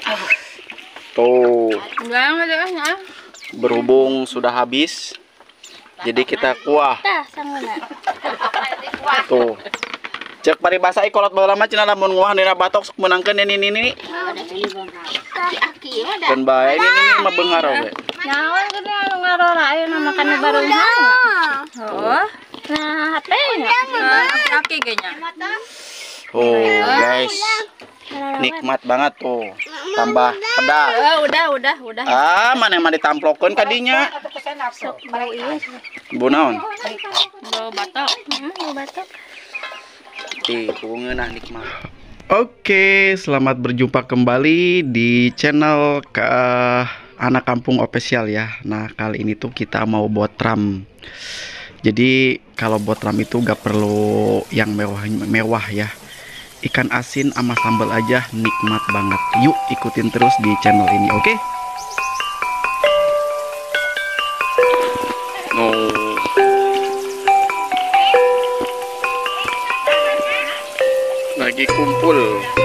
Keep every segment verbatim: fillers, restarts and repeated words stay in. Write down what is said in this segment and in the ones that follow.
Tuh. Berhubung sudah habis, jadi kita kuah. Tuh. Cek paribasa ikolot baheula mah cenah lamun nguah dina batok sok meunangkeun ini ini. Keun bae ini ini mah beunghar we. Naon gede anu ngarora ayeuna makan barunya. Oh. Nah, H P-nya. Kaki kayaknya. Oh, guys. Nikmat banget tuh. Tambah pedas. Oh, udah, udah, udah. Ah, mana yang ditamplokeun kadinya? Sok bau ieu. Bu naon? Bau batok. Hmm, bau batok. Ih, ngeunah nikmat. Oke, selamat berjumpa kembali di channel ke Anak Kampung Official ya. Nah, kali ini tuh kita mau buat ram. Jadi kalau buat ram itu gak perlu yang mewah-mewah ya. Ikan asin sama sambal aja nikmat banget. Yuk ikutin terus di channel ini, oke? Oh. Lagi kumpul.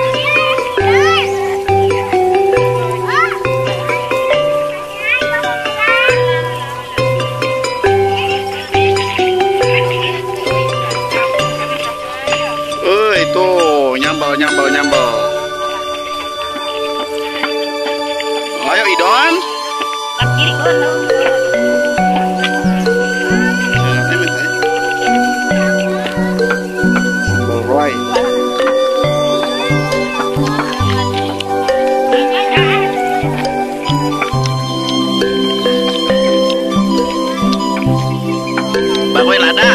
Nyambal, nyambal, nyambal. Ayo Idon. Sambal roy. Bagoy lada.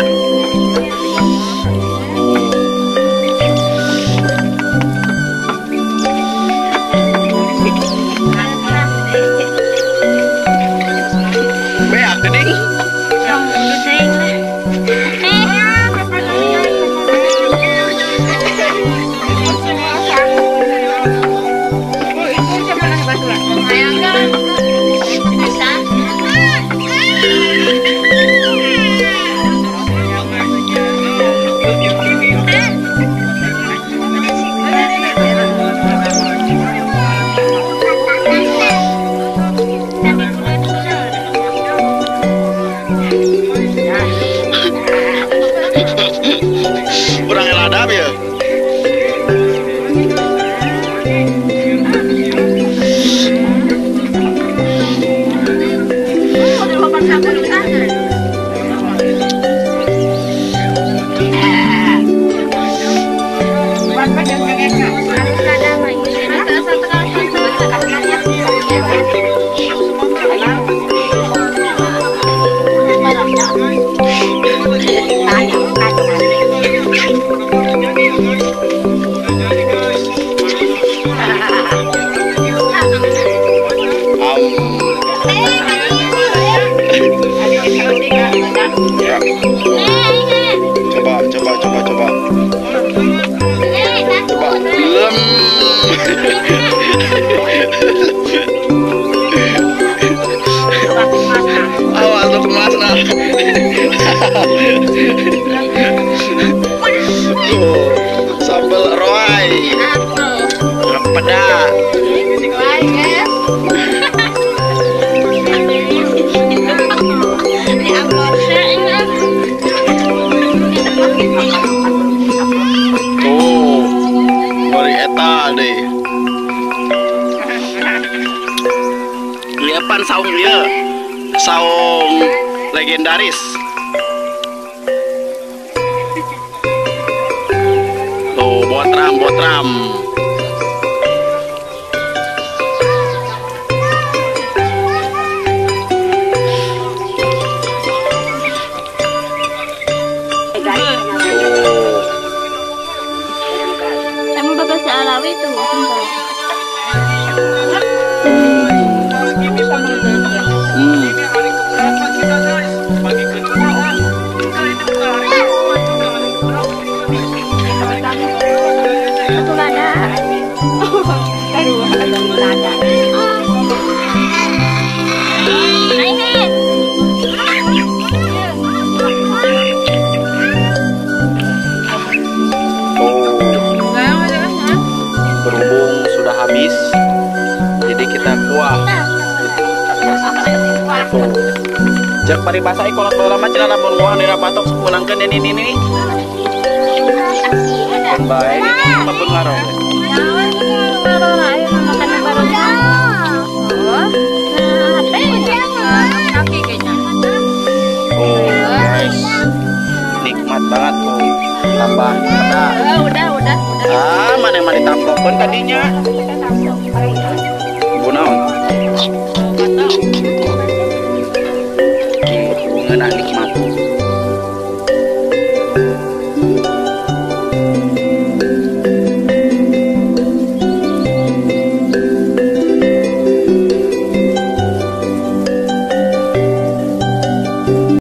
Coba, coba, coba, coba. Coba. Lem. Awas tuh kemas nah. Tuh, sambal roy. Pedas. Liepan saung dia, saung legendaris. Tuh, buat ram, buat ram. Emang bagas Alawi tuh. Satu lada. tuh. Jeruk paribasa i kolot bola mah cenah lamun moal dina batok sepunangkeun ini ini ini. Baik, mabun ngaro. Ngaro ayo makan bareng. Oh. Nah, H P kaki kayaknya. Oh, guys. Nikmat banget tuh. Tambah ada. Oh, udah, udah, udah. Ah, mana mana ditampokkeun kadinya. Ibu naon? Enggak tahu.